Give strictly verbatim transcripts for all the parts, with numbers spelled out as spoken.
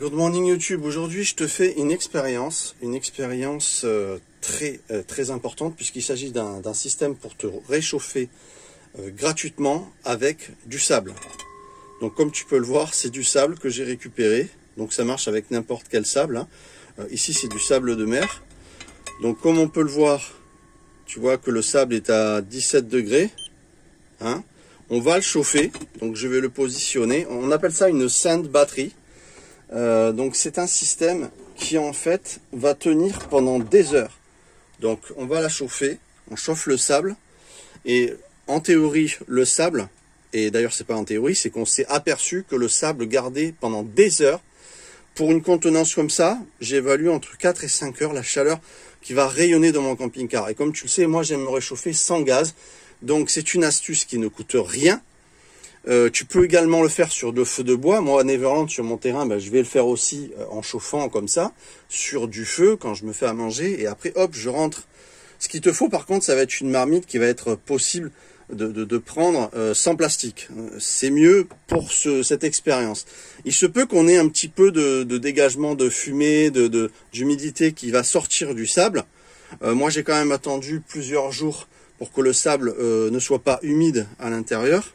Good morning YouTube. Aujourd'hui, je te fais une expérience, une expérience euh, très euh, très importante puisqu'il s'agit d'un système pour te réchauffer euh, gratuitement avec du sable. Donc, comme tu peux le voir, c'est du sable que j'ai récupéré. Donc, ça marche avec n'importe quel sable. Hein. Euh, ici, c'est du sable de mer. Donc, comme on peut le voir, tu vois que le sable est à dix-sept degrés. Hein. On va le chauffer. Donc, je vais le positionner. On appelle ça une sand batterie. Euh, donc c'est un système qui en fait va tenir pendant des heures. Donc on va la chauffer, on chauffe le sable et en théorie le sable, et d'ailleurs c'est pas en théorie, c'est qu'on s'est aperçu que le sable gardé pendant des heures, pour une contenance comme ça, j'évalue entre quatre et cinq heures la chaleur qui va rayonner dans mon camping-car. Et comme tu le sais, moi j'aime me réchauffer sans gaz, donc c'est une astuce qui ne coûte rien. Euh, tu peux également le faire sur de feux de bois. Moi, à Neverland, sur mon terrain, ben, je vais le faire aussi euh, en chauffant comme ça, sur du feu, quand je me fais à manger. Et après, hop, je rentre. Ce qu'il te faut, par contre, ça va être une marmite qui va être possible de, de, de prendre euh, sans plastique. C'est mieux pour ce, cette expérience. Il se peut qu'on ait un petit peu de, de dégagement de fumée, de, de, d'humidité qui va sortir du sable. Euh, moi, j'ai quand même attendu plusieurs jours pour que le sable euh, ne soit pas humide à l'intérieur.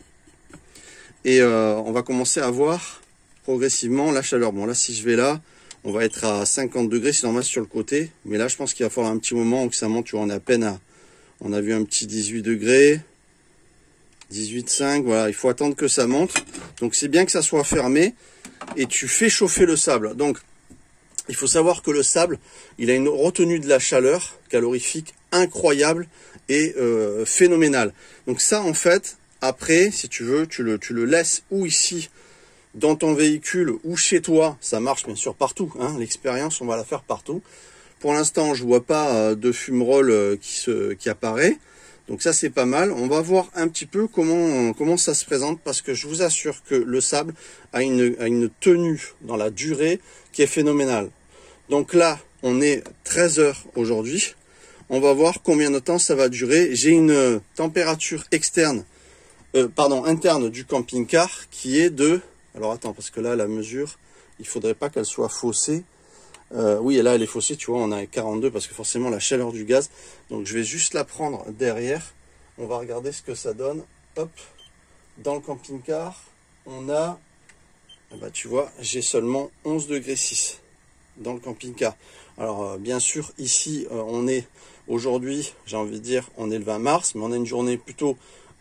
Et euh, on va commencer à voir progressivement la chaleur. Bon là, si je vais là, on va être à cinquante degrés si on va sur le côté. Mais là, je pense qu'il va falloir un petit moment que ça monte. Tu vois, on est à peine à... On a vu un petit dix-huit degrés. dix-huit virgule cinq, voilà. Il faut attendre que ça monte. Donc c'est bien que ça soit fermé. Et tu fais chauffer le sable. Donc, il faut savoir que le sable, il a une retenue de la chaleur calorifique incroyable et euh, phénoménale. Donc ça, en fait... Après, si tu veux, tu le, tu le laisses ou ici, dans ton véhicule, ou chez toi. Ça marche bien sûr partout. Hein. L'expérience, on va la faire partout. Pour l'instant, je vois pas de fumerole qui, se, qui apparaît. Donc ça, c'est pas mal. On va voir un petit peu comment, comment ça se présente. Parce que je vous assure que le sable a une, a une tenue dans la durée qui est phénoménale. Donc là, on est treize heures aujourd'hui. On va voir combien de temps ça va durer. J'ai une température externe. Euh, pardon, interne du camping-car qui est de... Alors attends, parce que là, la mesure, il faudrait pas qu'elle soit faussée. Euh, oui, et là, elle est faussée, tu vois, on a quarante-deux parce que forcément, la chaleur du gaz. Donc, je vais juste la prendre derrière. On va regarder ce que ça donne. Hop, dans le camping-car, on a... Bah, tu vois, j'ai seulement onze degrés six dans le camping-car. Alors, euh, bien sûr, ici, euh, on est aujourd'hui, j'ai envie de dire, on est le vingt mars, mais on a une journée plutôt...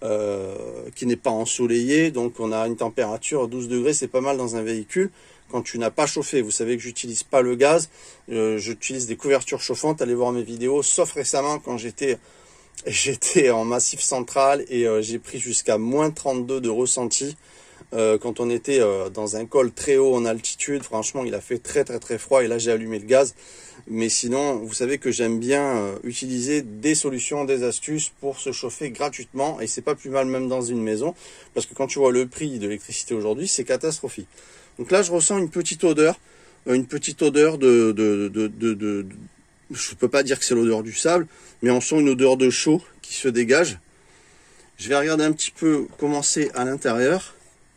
Euh, qui n'est pas ensoleillé, donc on a une température douze degrés, c'est pas mal dans un véhicule quand tu n'as pas chauffé. Vous savez que j'utilise pas le gaz, euh, j'utilise des couvertures chauffantes. Allez voir mes vidéos, sauf récemment quand j'étais j'étais en massif central et euh, j'ai pris jusqu'à moins trente-deux de ressenti euh, quand on était euh, dans un col très haut en altitude. Franchement, il a fait très très très froid et là j'ai allumé le gaz. Mais sinon, vous savez que j'aime bien euh, utiliser des solutions, des astuces pour se chauffer gratuitement. Et c'est pas plus mal même dans une maison. Parce que quand tu vois le prix de l'électricité aujourd'hui, c'est catastrophique. Donc là, je ressens une petite odeur. Euh, une petite odeur de... de, de, de, de, de je peux pas dire que c'est l'odeur du sable. Mais on sent une odeur de chaud qui se dégage. Je vais regarder un petit peu comment c'est à l'intérieur.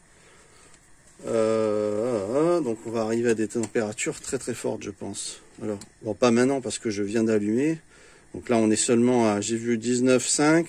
Euh, donc on va arriver à des températures très très fortes, je pense. Alors, bon, pas maintenant parce que je viens d'allumer. Donc là, on est seulement à, j'ai vu dix-neuf virgule cinq.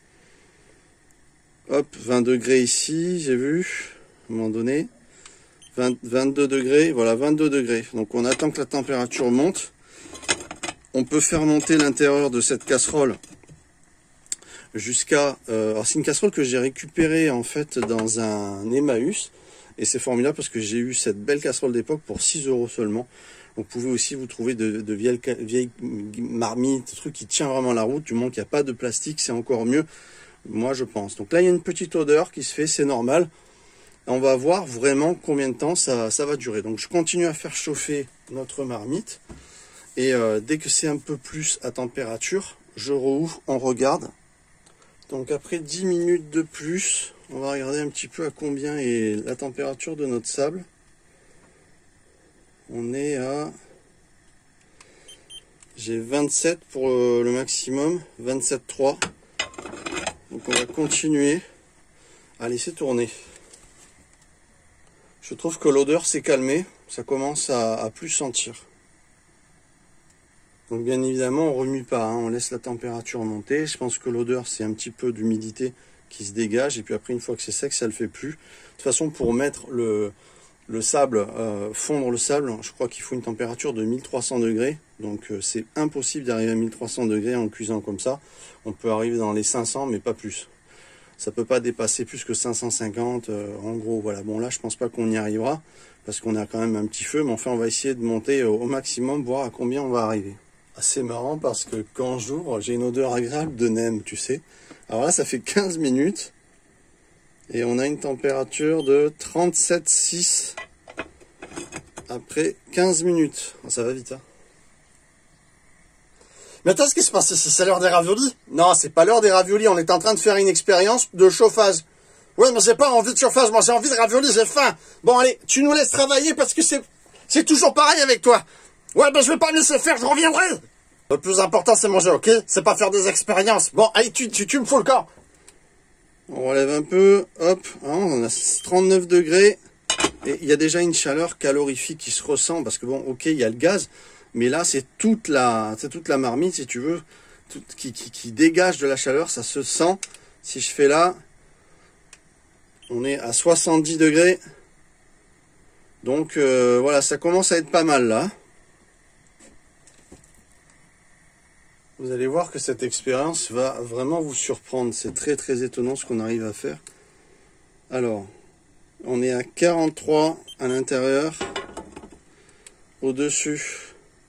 Hop, vingt degrés ici, j'ai vu, à un moment donné. vingt, vingt-deux degrés, voilà, vingt-deux degrés. Donc on attend que la température monte. On peut faire monter l'intérieur de cette casserole jusqu'à... Euh, alors c'est une casserole que j'ai récupérée en fait dans un Emmaüs. Et c'est formidable parce que j'ai eu cette belle casserole d'époque pour six euros seulement. Vous pouvez aussi vous trouver de, de vieilles, vieilles marmites, des trucs qui tiennent vraiment la route. Du moment qu'il n'y a pas de plastique, c'est encore mieux, moi je pense. Donc là, il y a une petite odeur qui se fait, c'est normal. On va voir vraiment combien de temps ça, ça va durer. Donc je continue à faire chauffer notre marmite. Et euh, dès que c'est un peu plus à température, je rouvre, on regarde. Donc après dix minutes de plus, on va regarder un petit peu à combien est la température de notre sable. On est à... J'ai vingt-sept pour le maximum, vingt-sept virgule trois. Donc on va continuer à laisser tourner. Je trouve que l'odeur s'est calmée. ça commence à, à plus sentir. Donc bien évidemment, on remue pas, hein, on laisse la température monter. Je pense que l'odeur, c'est un petit peu d'humidité qui se dégage. Et puis après, une fois que c'est sec, ça le fait plus. De toute façon, pour mettre le, le sable, euh, fondre le sable, je crois qu'il faut une température de mille trois cents degrés. Donc euh, c'est impossible d'arriver à mille trois cents degrés en cuisant comme ça. On peut arriver dans les cinq cents, mais pas plus. Ça peut pas dépasser plus que cinq cent cinquante, euh, en gros, voilà. Bon, là, je pense pas qu'on y arrivera, parce qu'on a quand même un petit feu, mais enfin, on va essayer de monter au maximum, voir à combien on va arriver. C'est marrant, parce que quand j'ouvre, j'ai une odeur agréable de nem, tu sais. Alors là, ça fait quinze minutes, et on a une température de trente-sept virgule six, après quinze minutes. Oh, ça va vite, hein. Mais attends, ce qui se passe ici, c'est l'heure des raviolis? Non, c'est pas l'heure des raviolis, on est en train de faire une expérience de chauffage. Ouais, mais j'ai pas envie de chauffage, moi j'ai envie de raviolis, j'ai faim. Bon, allez, tu nous laisses travailler parce que c'est c'est toujours pareil avec toi. Ouais, ben je vais pas me laisser faire, je reviendrai. Le plus important, c'est manger, ok? C'est pas faire des expériences. Bon, allez, tu, tu, tu me fous le corps. On relève un peu, hop, hein, on a trente-neuf degrés. Et il y a déjà une chaleur calorifique qui se ressent, parce que bon, ok, il y a le gaz, mais là, c'est toute la, c'est toute la marmite, si tu veux, tout, qui, qui, qui dégage de la chaleur, ça se sent. Si je fais là, on est à soixante-dix degrés. Donc, euh, voilà, ça commence à être pas mal, là. Vous allez voir que cette expérience va vraiment vous surprendre. C'est très, très étonnant ce qu'on arrive à faire. Alors, on est à quarante-trois à l'intérieur. Au-dessus,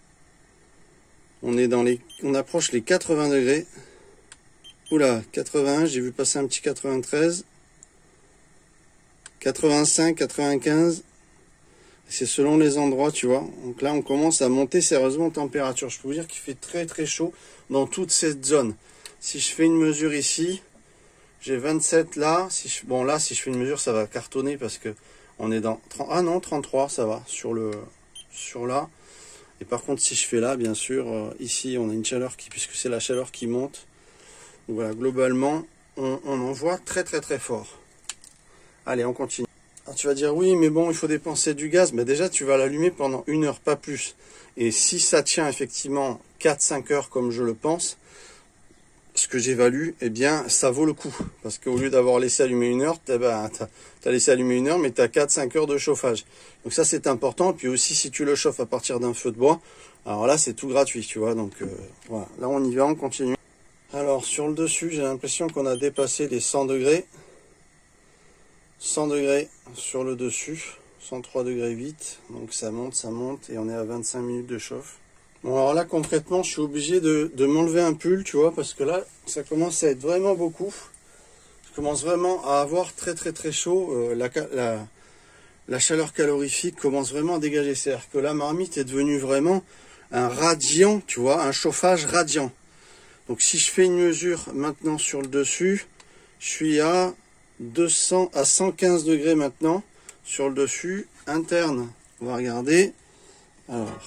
on est dans les, on approche les quatre-vingts degrés. Oula, quatre-vingt-un, j'ai vu passer un petit quatre-vingt-treize. quatre-vingt-cinq, quatre-vingt-quinze. C'est selon les endroits, tu vois. Donc là, on commence à monter sérieusement en température. Je peux vous dire qu'il fait très très chaud dans toute cette zone. Si je fais une mesure ici, j'ai vingt-sept là. Si je, bon là, si je fais une mesure, ça va cartonner parce que on est dans trente, ah non, trente-trois, ça va sur le sur là. Et par contre, si je fais là, bien sûr, euh, ici, on a une chaleur qui, puisque c'est la chaleur qui monte. Donc voilà, globalement, on, on en voit très très très fort. Allez, on continue. Alors tu vas dire, oui, mais bon, il faut dépenser du gaz. Mais déjà, tu vas l'allumer pendant une heure, pas plus. Et si ça tient effectivement quatre cinq heures, comme je le pense, ce que j'évalue, eh bien, ça vaut le coup. Parce qu'au lieu d'avoir laissé allumer une heure, tu ben, as laissé allumer une heure, mais tu as quatre cinq heures de chauffage. Donc ça, c'est important. Puis aussi, si tu le chauffes à partir d'un feu de bois, alors là, c'est tout gratuit, tu vois. Donc euh, voilà, là, on y va, on continue. Alors, sur le dessus, j'ai l'impression qu'on a dépassé les cent degrés. cent degrés sur le dessus, cent trois degrés huit, donc ça monte, ça monte, et on est à vingt-cinq minutes de chauffe. Bon, alors là, concrètement, je suis obligé de, de m'enlever un pull, tu vois, parce que là, ça commence à être vraiment beaucoup. Je commence vraiment à avoir très très très chaud. Euh, la, la, la chaleur calorifique commence vraiment à dégager. C'est-à-dire que la marmite est devenue vraiment un radiant, tu vois, un chauffage radiant. Donc si je fais une mesure maintenant sur le dessus, je suis à deux cents à cent quinze degrés maintenant sur le dessus. Interne, on va regarder. Alors,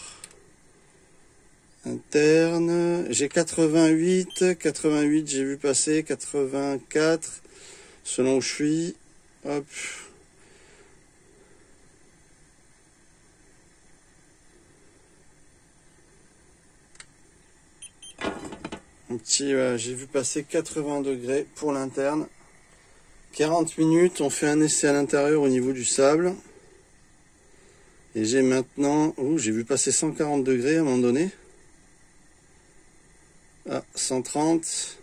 interne, j'ai quatre-vingt-huit, quatre-vingt-huit, j'ai vu passer, quatre-vingt-quatre, selon où je suis. Hop. Un petit, euh, j'ai vu passer quatre-vingts degrés pour l'interne. quarante minutes, on fait un essai à l'intérieur au niveau du sable. Et j'ai maintenant, oh, j'ai vu passer cent quarante degrés à un moment donné. Ah, cent trente.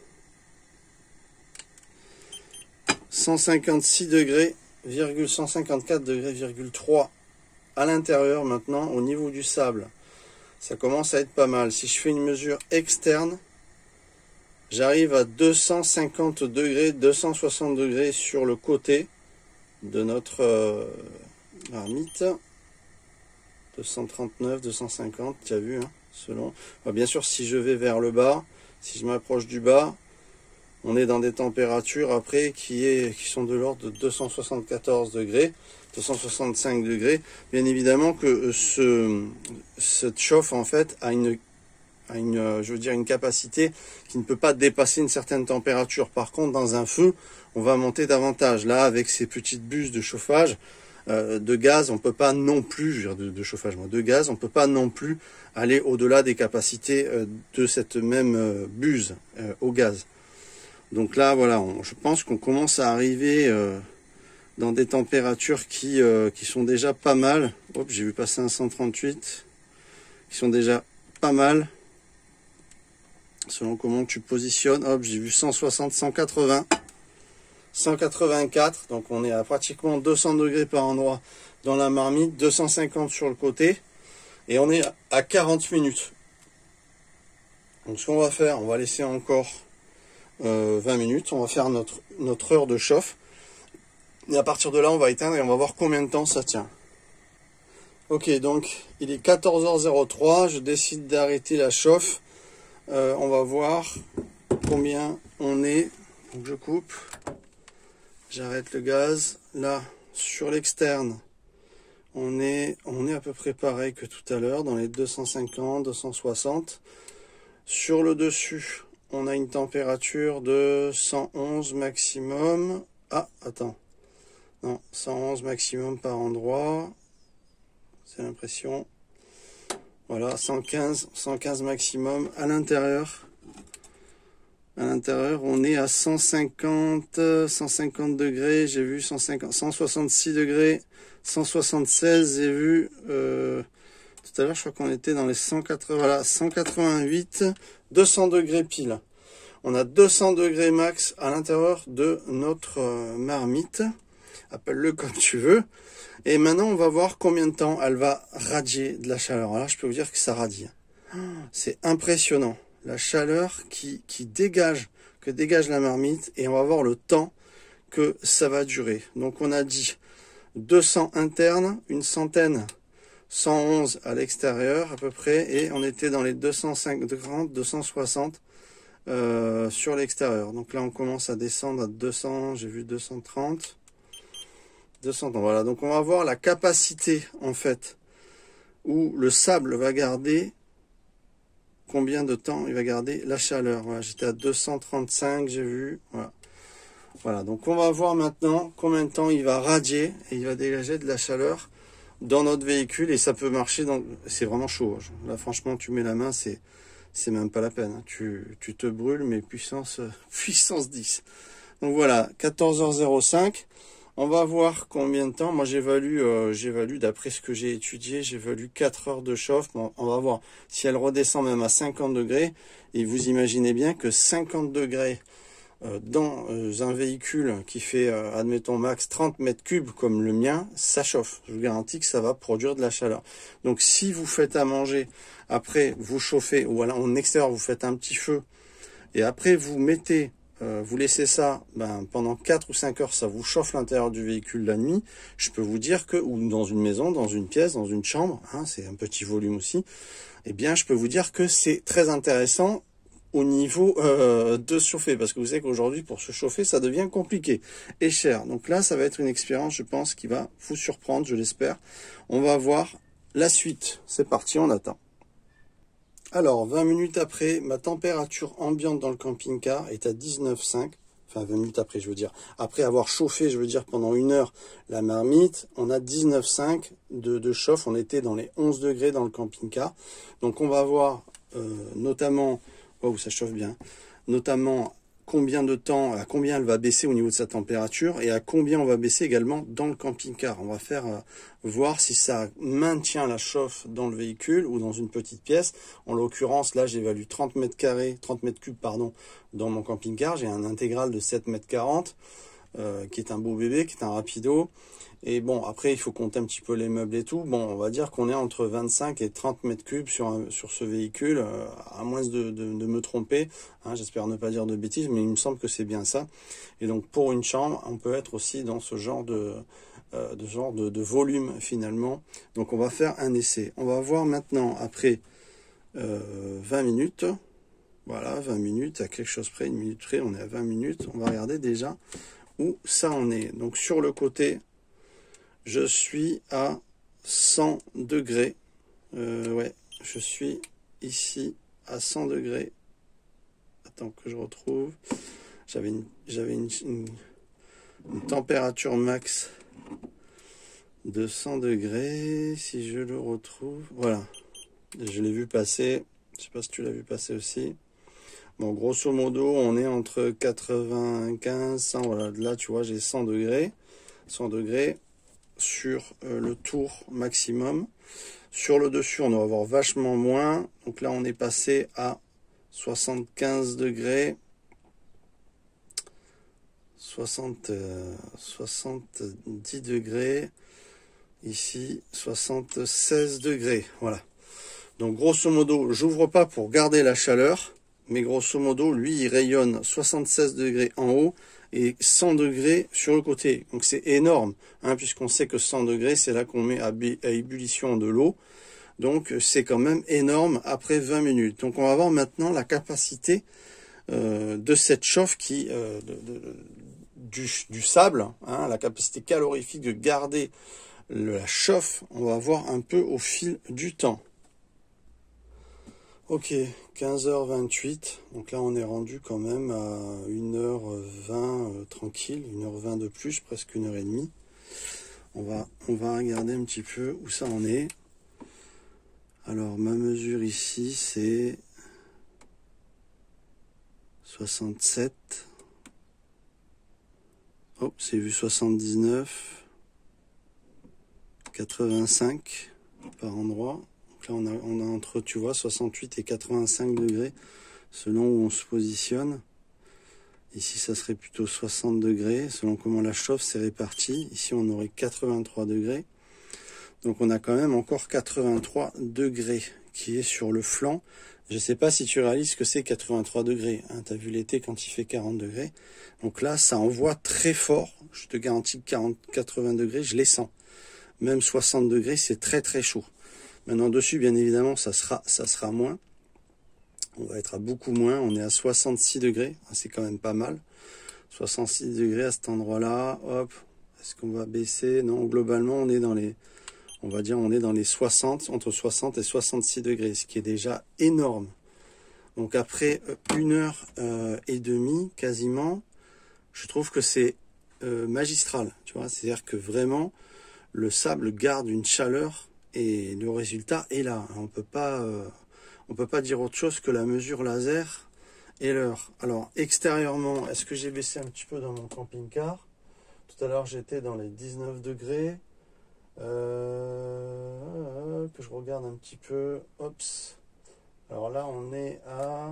cent cinquante-six degrés, virgule cent cinquante-quatre degrés, virgule trois à l'intérieur maintenant au niveau du sable. Ça commence à être pas mal. Si je fais une mesure externe, j'arrive à deux cent cinquante degrés, deux cent soixante degrés sur le côté de notre euh, marmite. deux cent trente-neuf, deux cent cinquante, tu as vu, hein, selon. Alors, bien sûr, si je vais vers le bas, si je m'approche du bas, on est dans des températures après qui, est, qui sont de l'ordre de deux cent soixante-quatorze degrés, deux cent soixante-cinq degrés. Bien évidemment que ce, cette chauffe en fait a une à une, je veux dire, une capacité qui ne peut pas dépasser une certaine température. Par contre, dans un feu, on va monter davantage. Là, avec ces petites buses de chauffage, euh, de gaz, on peut pas non plus, je veux dire de, de chauffage, moi, de gaz, on peut pas non plus aller au-delà des capacités euh, de cette même euh, buse euh, au gaz. Donc là, voilà, on, je pense qu'on commence à arriver euh, dans des températures qui, euh, qui sont déjà pas mal. Hop, j'ai vu passer un cent trente-huit, qui sont déjà pas mal. Selon comment tu positionnes, hop, j'ai vu cent soixante, cent quatre-vingts, cent quatre-vingt-quatre, donc on est à pratiquement deux cents degrés par endroit dans la marmite, deux cent cinquante sur le côté, et on est à quarante minutes. Donc ce qu'on va faire, on va laisser encore euh, vingt minutes, on va faire notre, notre heure de chauffe, et à partir de là, on va éteindre et on va voir combien de temps ça tient. Ok, donc il est quatorze heures zéro trois, je décide d'arrêter la chauffe. Euh, on va voir combien on est. Donc je coupe, j'arrête le gaz. Là, sur l'externe, on est, on est à peu près pareil que tout à l'heure, dans les deux cent cinquante, deux cent soixante. Sur le dessus, on a une température de cent onze maximum. Ah, attends. Non, cent onze maximum par endroit. C'est l'impression. Voilà, cent quinze, cent quinze maximum à l'intérieur. À l'intérieur, on est à cent cinquante, cent cinquante degrés. J'ai vu cent cinquante, cent soixante-six degrés, cent soixante-seize. J'ai vu euh, tout à l'heure, je crois qu'on était dans les cent quatre-vingts, voilà, cent quatre-vingt-huit, deux cents degrés pile. On a deux cents degrés max à l'intérieur de notre euh, marmite. Appelle-le comme tu veux. Et maintenant, on va voir combien de temps elle va radier de la chaleur. Alors, je peux vous dire que ça radie. C'est impressionnant. La chaleur qui, qui dégage, que dégage la marmite. Et on va voir le temps que ça va durer. Donc, on a dit deux cents internes, une centaine, cent onze à l'extérieur à peu près. Et on était dans les deux cent cinquante, deux cent soixante euh, sur l'extérieur. Donc là, on commence à descendre à deux cents. J'ai vu deux cent trente. deux cents, voilà, donc on va voir la capacité en fait où le sable va garder combien de temps il va garder la chaleur. Voilà, j'étais à deux cent trente-cinq, j'ai vu, voilà. Voilà, donc on va voir maintenant combien de temps il va radier et il va dégager de la chaleur dans notre véhicule et ça peut marcher, dans... c'est vraiment chaud. Là franchement tu mets la main, c'est c'est même pas la peine, tu, tu te brûles mais puissance, puissance dix. Donc voilà, quatorze heures zéro cinq. On va voir combien de temps. Moi, j'évalue, euh, j'évalue d'après ce que j'ai étudié, j'évalue quatre heures de chauffe. Bon, on va voir si elle redescend même à cinquante degrés. Et vous imaginez bien que cinquante degrés euh, dans euh, un véhicule qui fait, euh, admettons, max trente mètres cubes comme le mien, ça chauffe. Je vous garantis que ça va produire de la chaleur. Donc, si vous faites à manger, après vous chauffez, ou alors en extérieur, vous faites un petit feu, et après vous mettez... Euh, vous laissez ça ben, pendant quatre ou cinq heures, ça vous chauffe l'intérieur du véhicule la nuit. Je peux vous dire que, ou dans une maison, dans une pièce, dans une chambre, hein, c'est un petit volume aussi, eh bien je peux vous dire que c'est très intéressant au niveau euh, de chauffer. Parce que vous savez qu'aujourd'hui, pour se chauffer, ça devient compliqué et cher. Donc là, ça va être une expérience, je pense, qui va vous surprendre, je l'espère. On va voir la suite. C'est parti, on attend. Alors, vingt minutes après, ma température ambiante dans le camping-car est à dix-neuf virgule cinq. Enfin, vingt minutes après, je veux dire. Après avoir chauffé, je veux dire, pendant une heure, la marmite, on a dix-neuf virgule cinq de, de chauffe. On était dans les onze degrés dans le camping-car. Donc, on va voir euh, notamment... Oh, ça chauffe bien. Notamment, combien de temps, à combien elle va baisser au niveau de sa température et à combien on va baisser également dans le camping-car. On va faire euh, voir si ça maintient la chauffe dans le véhicule ou dans une petite pièce. En l'occurrence, là, j'évalue trente mètres carrés, trente mètres cubes, pardon, dans mon camping-car. J'ai un intégral de sept mètres quarante, euh, qui est un beau bébé, qui est un rapido. Et bon, après, il faut compter un petit peu les meubles et tout. Bon, on va dire qu'on est entre vingt-cinq et trente mètres cubes sur, un, sur ce véhicule, euh, à moins de, de, de me tromper. Hein, j'espère ne pas dire de bêtises, mais il me semble que c'est bien ça. Et donc, pour une chambre, on peut être aussi dans ce genre de, euh, de, genre de, de volume, finalement. Donc, on va faire un essai. On va voir maintenant, après euh, vingt minutes, voilà, vingt minutes, à quelque chose près, une minute près, on est à vingt minutes. On va regarder déjà où ça en est. Donc, sur le côté... Je suis à cent degrés. Euh, ouais, je suis ici à cent degrés. Attends que je retrouve. J'avais une, j'avais une, une, une température max deux cents degrés, si je le retrouve, voilà, je l'ai vu passer, je sais pas si tu l'as vu passer aussi. Bon, grosso modo, on est entre quatre-vingt-quinze, cent, voilà, là tu vois, j'ai cent degrés, cent degrés sur euh, le tour maximum. Sur le dessus, on va avoir vachement moins, donc là on est passé à soixante-quinze degrés, soixante, euh, soixante-dix degrés, ici soixante-seize degrés, voilà. Donc grosso modo, j'ouvre pas pour garder la chaleur, mais grosso modo, lui, il rayonne soixante-seize degrés en haut et cent degrés sur le côté. Donc c'est énorme, hein, puisqu'on sait que cent degrés, c'est là qu'on met à, à ébullition de l'eau. Donc c'est quand même énorme après vingt minutes. Donc on va voir maintenant la capacité euh, de cette chauffe qui, euh, de, de, du, du sable, hein, la capacité calorifique de garder le, la chauffe. On va voir un peu au fil du temps. Ok, quinze heures vingt-huit, donc là on est rendu quand même à une heure vingt euh, tranquille, une heure vingt de plus, presque une heure et demie. On va, on va regarder un petit peu où ça en est. Alors ma mesure ici c'est soixante-sept. Oh, c'est vu soixante-dix-neuf. quatre-vingt-cinq par endroit. Là, on a, on a entre, tu vois, soixante-huit et quatre-vingt-cinq degrés, selon où on se positionne. Ici, ça serait plutôt soixante degrés, selon comment la chauffe s'est répartie. Ici, on aurait quatre-vingt-trois degrés. Donc, on a quand même encore quatre-vingt-trois degrés qui est sur le flanc. Je ne sais pas si tu réalises que c'est quatre-vingt-trois degrés. Hein, tu as vu l'été quand il fait quarante degrés. Donc là, ça envoie très fort. Je te garantis que quarante, quatre-vingts degrés, je les sens. Même soixante degrés, c'est très très chaud. Maintenant dessus, bien évidemment, ça sera, ça sera moins. On va être à beaucoup moins. On est à soixante-six degrés. C'est quand même pas mal. soixante-six degrés à cet endroit-là. Hop. Est-ce qu'on va baisser? Non, globalement, on est dans les, on va dire, on est dans les soixante, entre soixante et soixante-six degrés, ce qui est déjà énorme. Donc après une heure euh, et demie, quasiment, je trouve que c'est euh, magistral. Tu vois, c'est-à-dire que vraiment, le sable garde une chaleur. Et le résultat est là. On peut pas, euh, on peut pas dire autre chose que la mesure laser et l'heure. Alors extérieurement, est-ce que j'ai baissé un petit peu dans mon camping-car? Tout à l'heure j'étais dans les dix-neuf degrés. Euh, que je regarde un petit peu. Oups. Alors là on est à,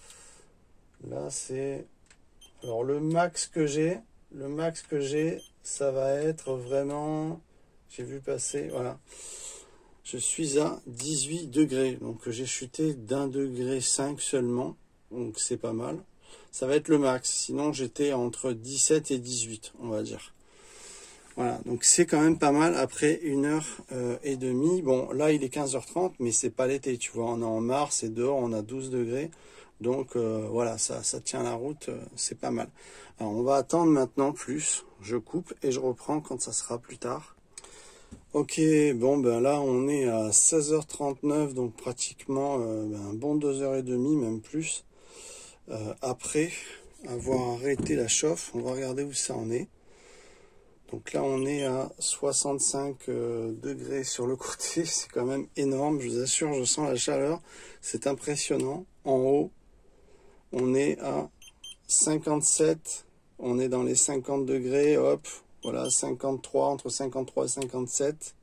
là c'est, alors le max que j'ai, le max que j'ai, ça va être vraiment, j'ai vu passer, voilà. Je suis à dix-huit degrés, donc j'ai chuté d'un degré cinq seulement, donc c'est pas mal. Ça va être le max, sinon j'étais entre dix-sept et dix-huit, on va dire. Voilà, donc c'est quand même pas mal après une heure euh, et demie. Bon, là il est quinze heures trente, mais c'est pas l'été, tu vois, on est en mars et dehors on a douze degrés. Donc euh, voilà, ça, ça tient la route, euh, c'est pas mal. Alors on va attendre maintenant plus, je coupe et je reprends quand ça sera plus tard. Ok, bon ben là on est à seize heures trente-neuf, donc pratiquement euh, ben, un bon deux heures trente, même plus. Euh, après avoir arrêté la chauffe, on va regarder où ça en est. Donc là on est à soixante-cinq euh, degrés sur le côté, c'est quand même énorme, je vous assure, je sens la chaleur, c'est impressionnant. En haut, on est à cinquante-sept, on est dans les cinquante degrés, hop. Voilà, cinquante-trois, entre cinquante-trois et cinquante-sept.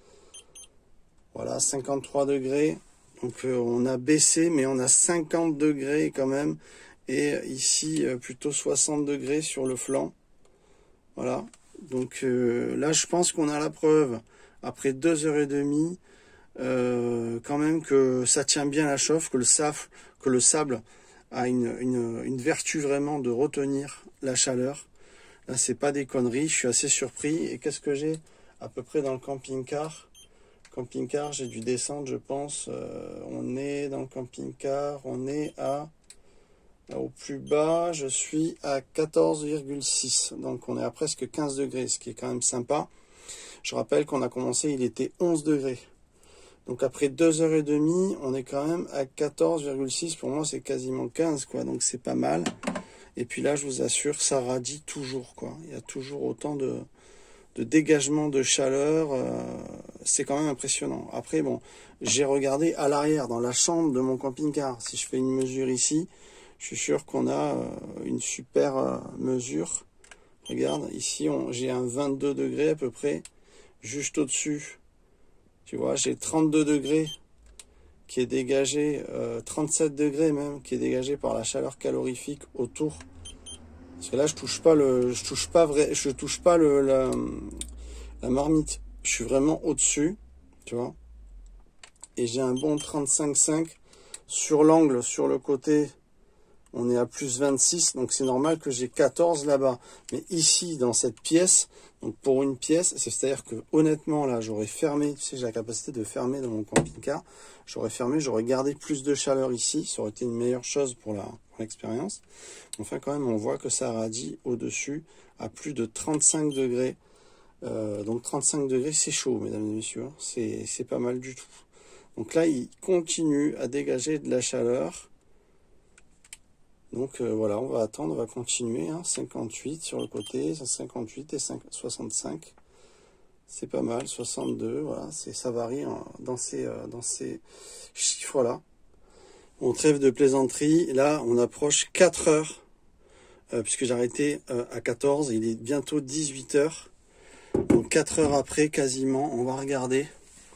Voilà, cinquante-trois degrés. Donc euh, on a baissé, mais on a cinquante degrés quand même. Et ici, euh, plutôt soixante degrés sur le flanc. Voilà. Donc euh, là, je pense qu'on a la preuve, après deux heures et demie, euh, quand même que ça tient bien la chauffe, que le sable, que le sable a une, une, une vertu vraiment de retenir la chaleur. Là, c'est pas des conneries, je suis assez surpris. Et qu'est-ce que j'ai à peu près dans le camping-car? Camping-car, j'ai dû descendre, je pense. Euh, on est dans le camping-car, on est à, au plus bas, je suis à quatorze virgule six. Donc, on est à presque quinze degrés, ce qui est quand même sympa. Je rappelle qu'on a commencé, il était onze degrés. Donc, après deux heures trente, on est quand même à quatorze virgule six. Pour moi, c'est quasiment quinze, quoi. Donc, c'est pas mal. Et puis là, je vous assure, ça radie toujours, quoi. Il y a toujours autant de, de dégagement de chaleur, euh, c'est quand même impressionnant. Après, bon, j'ai regardé à l'arrière, dans la chambre de mon camping-car. Si je fais une mesure ici, je suis sûr qu'on a euh, une super euh, mesure. Regarde, ici, j'ai un vingt-deux degrés à peu près, juste au-dessus. Tu vois, j'ai trente-deux degrés qui est dégagé, euh, trente-sept degrés même, qui est dégagé par la chaleur calorifique autour. Parce que là, je touche pas le, je touche pas vrai, je touche pas le, la, la marmite. Je suis vraiment au-dessus, tu vois. Et j'ai un bon trente-cinq virgule cinq sur l'angle, sur le côté. On est à plus vingt-six, donc c'est normal que j'ai quatorze là-bas. Mais ici, dans cette pièce, donc pour une pièce, c'est-à-dire que honnêtement, là, j'aurais fermé, tu sais, j'ai la capacité de fermer dans mon camping-car. J'aurais fermé, j'aurais gardé plus de chaleur ici. Ça aurait été une meilleure chose pour la, pour l'expérience. Enfin, quand même, on voit que ça radie au-dessus à plus de trente-cinq degrés. Euh, donc trente-cinq degrés, c'est chaud, mesdames et messieurs. C'est pas mal du tout. Donc là, il continue à dégager de la chaleur. Donc euh, voilà, on va attendre, on va continuer. Hein, cinquante-huit sur le côté, cinquante-huit et soixante-cinq. C'est pas mal, soixante-deux, voilà, ça varie hein, dans ces, euh, dans ces chiffres-là. On trêve de plaisanterie. Là, on approche quatre heures, euh, puisque j'ai arrêté euh, à quatorze. Il est bientôt dix-huit heures. Donc quatre heures après, quasiment, on va regarder.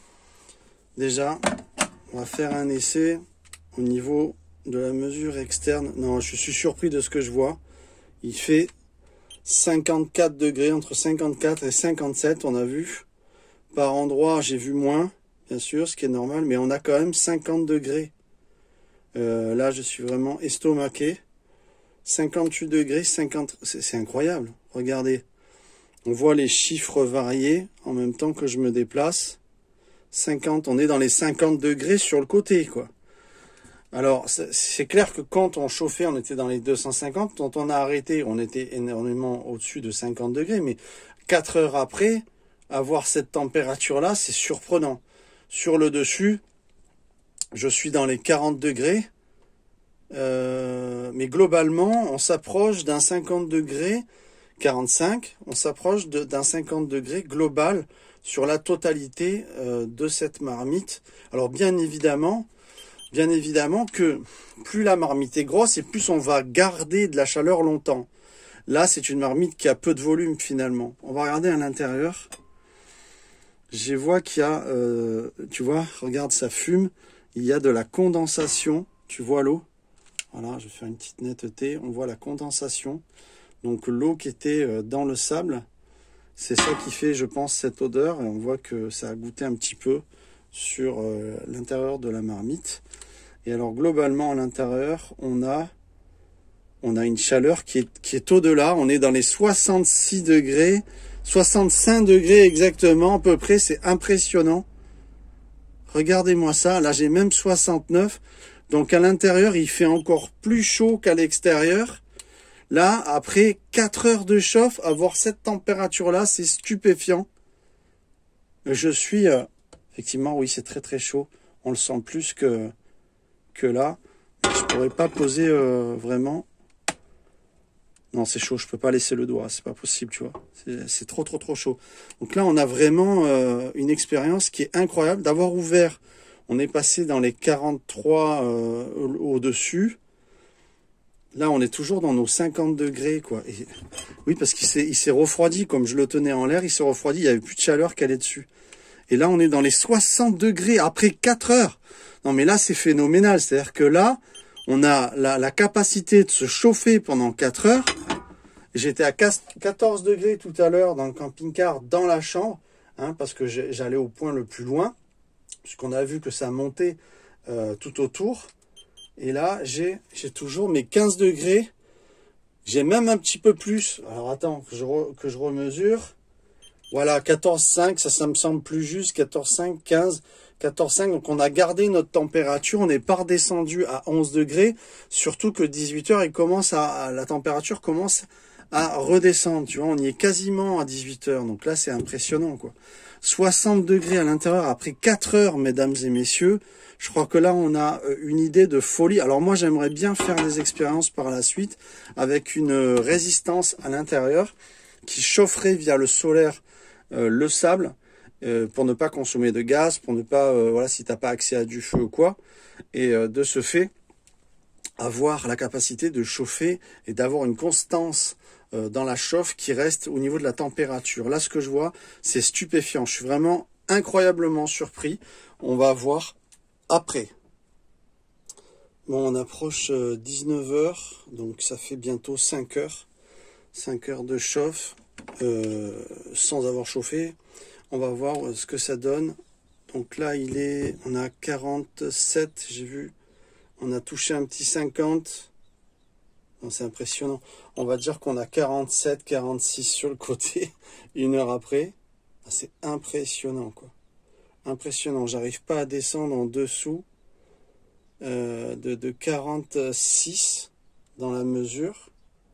Déjà, on va faire un essai au niveau de la mesure externe. Non, je suis surpris de ce que je vois. Il fait cinquante-quatre degrés, entre cinquante-quatre et cinquante-sept, on a vu. Par endroit, j'ai vu moins, bien sûr, ce qui est normal, mais on a quand même cinquante degrés. Euh, là, je suis vraiment estomaqué. cinquante-huit degrés, cinquante... C'est incroyable, regardez. On voit les chiffres varier en même temps que je me déplace. cinquante, on est dans les cinquante degrés sur le côté, quoi. Alors, c'est clair que quand on chauffait, on était dans les deux cent cinquante. Quand on a arrêté, on était énormément au-dessus de cinquante degrés. Mais quatre heures après, avoir cette température-là, c'est surprenant. Sur le dessus, je suis dans les quarante degrés. Euh, mais globalement, on s'approche d'un cinquante degrés, quarante-cinq. On s'approche d'un cinquante degrés global sur la totalité euh, de cette marmite. Alors, bien évidemment... Bien évidemment que plus la marmite est grosse et plus on va garder de la chaleur longtemps. Là, c'est une marmite qui a peu de volume finalement. On va regarder à l'intérieur. Je vois qu'il y a, euh, tu vois, regarde, ça fume. Il y a de la condensation. Tu vois l'eau? Voilà, je vais faire une petite netteté. On voit la condensation. Donc l'eau qui était dans le sable, c'est ça qui fait, je pense, cette odeur. Et on voit que ça a goûté un petit peu sur euh, l'intérieur de la marmite. Et alors globalement à l'intérieur on a on a une chaleur qui est, qui est au-delà. On est dans les soixante-six degrés, soixante-cinq degrés exactement à peu près. C'est impressionnant, regardez-moi ça. Là j'ai même soixante-neuf. Donc à l'intérieur il fait encore plus chaud qu'à l'extérieur. Là après quatre heures de chauffe, avoir cette température là, c'est stupéfiant. Je suis euh, effectivement, oui, c'est très très chaud. On le sent plus que, que là. Je pourrais pas poser euh, vraiment. Non, c'est chaud. Je peux pas laisser le doigt. C'est pas possible, tu vois. C'est trop trop trop chaud. Donc là, on a vraiment euh, une expérience qui est incroyable. D'avoir ouvert, on est passé dans les quarante-trois euh, au-dessus. Là, on est toujours dans nos cinquante degrés, quoi. Et, oui, parce qu'il s'est il s'est refroidi. Comme je le tenais en l'air, il s'est refroidi. Il n'y avait plus de chaleur qu'elle est dessus. Et là, on est dans les soixante degrés après quatre heures. Non, mais là, c'est phénoménal. C'est-à-dire que là, on a la, la capacité de se chauffer pendant quatre heures. J'étais à quatorze degrés tout à l'heure dans le camping-car, dans la chambre, hein, parce que j'allais au point le plus loin, puisqu'on a vu que ça montait euh, tout autour. Et là, j'ai toujours mes quinze degrés. J'ai même un petit peu plus. Alors, attends, que je, re, que je remesure. Voilà, quatorze virgule cinq, ça, ça me semble plus juste, quatorze virgule cinq, quinze, quatorze virgule cinq. Donc, on a gardé notre température, on n'est pas redescendu à onze degrés. Surtout que dix-huit heures, il commence à, à, la température commence à redescendre. Tu vois, on y est quasiment à dix-huit heures. Donc là, c'est impressionnant, quoi. soixante degrés à l'intérieur après quatre heures, mesdames et messieurs. Je crois que là, on a une idée de folie. Alors moi, j'aimerais bien faire des expériences par la suite avec une résistance à l'intérieur qui chaufferait via le solaire euh, le sable euh, pour ne pas consommer de gaz, pour ne pas, euh, voilà, si tu n'as pas accès à du feu ou quoi. Et euh, de ce fait, avoir la capacité de chauffer et d'avoir une constance euh, dans la chauffe qui reste au niveau de la température. Là, ce que je vois, c'est stupéfiant. Je suis vraiment incroyablement surpris. On va voir après. Bon, on approche euh, dix-neuf heures, donc ça fait bientôt cinq heures. cinq heures de chauffe euh, sans avoir chauffé. On va voir ce que ça donne. Donc là, il est, on a quarante-sept, j'ai vu. On a touché un petit cinquante. C'est impressionnant. On va dire qu'on a quarante-sept, quarante-six sur le côté, une heure après. C'est impressionnant, quoi. Impressionnant. J'arrive pas à descendre en dessous euh, de, de quarante-six dans la mesure.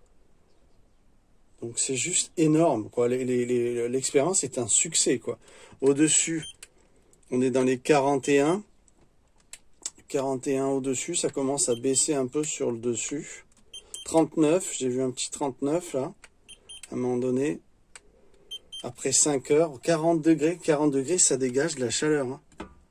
Donc c'est juste énorme, quoi. L'expérience est un succès, quoi. Au-dessus, on est dans les quarante et un. quarante et un au-dessus, ça commence à baisser un peu sur le dessus. trente-neuf, j'ai vu un petit trente-neuf là, à un moment donné. Après cinq heures, quarante degrés, quarante degrés, ça dégage de la chaleur. Hein.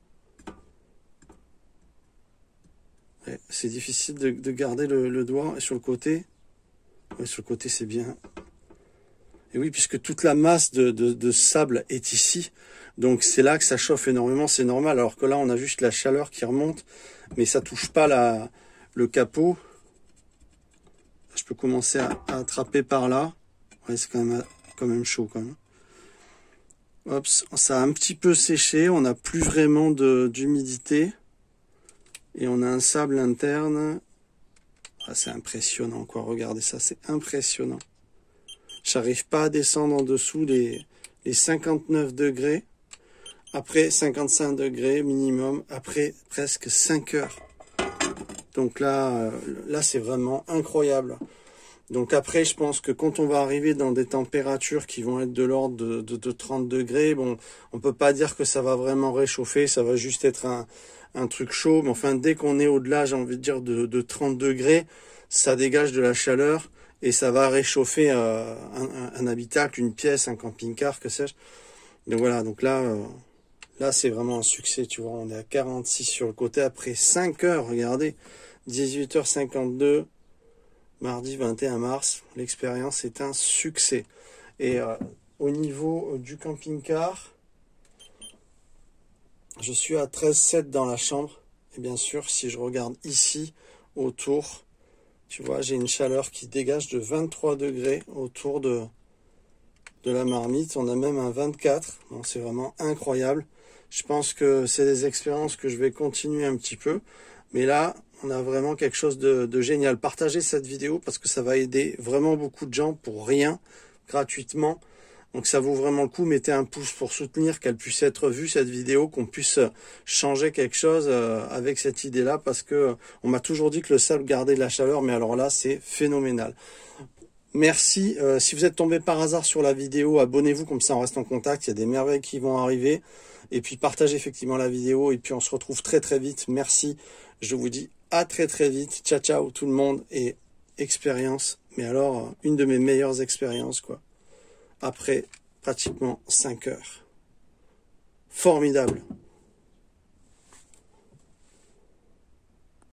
Ouais, c'est difficile de, de garder le, le doigt sur le côté. Ouais, sur le côté, c'est bien. Et oui, puisque toute la masse de, de, de sable est ici. Donc c'est là que ça chauffe énormément, c'est normal. Alors que là, on a juste la chaleur qui remonte. Mais ça touche pas la, le capot. Je peux commencer à, à attraper par là. Ouais, c'est quand même, quand même chaud quand même. Hop, ça a un petit peu séché. On n'a plus vraiment d'humidité. Et on a un sable interne. Ah, c'est impressionnant, quoi. Regardez ça, c'est impressionnant. J'arrive pas à descendre en dessous les, les cinquante-neuf degrés. Après cinquante-cinq degrés minimum. Après presque cinq heures. Donc là, là c'est vraiment incroyable. Donc après, je pense que quand on va arriver dans des températures qui vont être de l'ordre de, de, de trente degrés, bon, on peut pas dire que ça va vraiment réchauffer, ça va juste être un, un truc chaud. Mais enfin, dès qu'on est au-delà, j'ai envie de dire, de, de trente degrés, ça dégage de la chaleur et ça va réchauffer euh, un, un, un habitacle, une pièce, un camping-car, que sais-je. Donc voilà, donc là, euh, là c'est vraiment un succès, tu vois. On est à quarante-six sur le côté après cinq heures, regardez. dix-huit heures cinquante-deux, mardi vingt et un mars, l'expérience est un succès. Et euh, au niveau du camping-car, je suis à treize virgule sept dans la chambre. Et bien sûr, si je regarde ici, autour, tu vois, j'ai une chaleur qui dégage de vingt-trois degrés autour de, de la marmite. On a même un vingt-quatre. Bon, c'est vraiment incroyable. Je pense que c'est des expériences que je vais continuer un petit peu. Mais là, on a vraiment quelque chose de, de génial. Partagez cette vidéo parce que ça va aider vraiment beaucoup de gens pour rien, gratuitement. Donc ça vaut vraiment le coup. Mettez un pouce pour soutenir, qu'elle puisse être vue cette vidéo, qu'on puisse changer quelque chose avec cette idée-là. Parce que on m'a toujours dit que le sable gardait de la chaleur, mais alors là, c'est phénoménal. Merci. Euh, si vous êtes tombé par hasard sur la vidéo, abonnez-vous, comme ça on reste en contact. Il y a des merveilles qui vont arriver. Et puis partagez effectivement la vidéo. Et puis on se retrouve très très vite. Merci. Je vous dis à très très vite. Ciao ciao tout le monde. Et expérience. Mais alors, une de mes meilleures expériences, quoi. Après pratiquement cinq heures. Formidable.